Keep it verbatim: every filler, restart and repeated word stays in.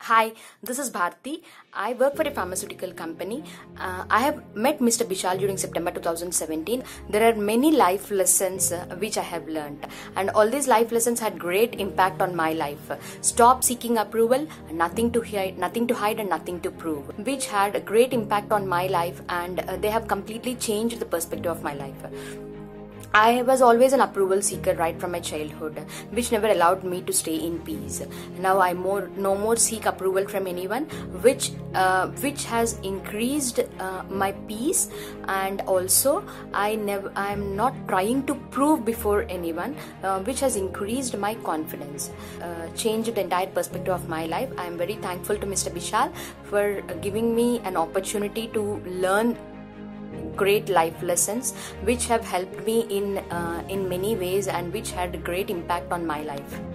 Hi, this is Bharati. I work for a pharmaceutical company. Uh, I have met Mister Bishal during September two thousand seventeen. There are many life lessons uh, which I have learned, and all these life lessons had great impact on my life. Stop seeking approval, nothing to hide, nothing to hide, and nothing to prove, which had a great impact on my life, and uh, they have completely changed the perspective of my life. I was always an approval seeker right from my childhood, which never allowed me to stay in peace. Now I more no more seek approval from anyone, which uh, which has increased uh, my peace, and also I never I am not trying to prove before anyone, uh, which has increased my confidence, uh, changed the entire perspective of my life. I am very thankful to Mister Bishal for giving me an opportunity to learn great life lessons which have helped me in uh, in many ways, and which had a great impact on my life.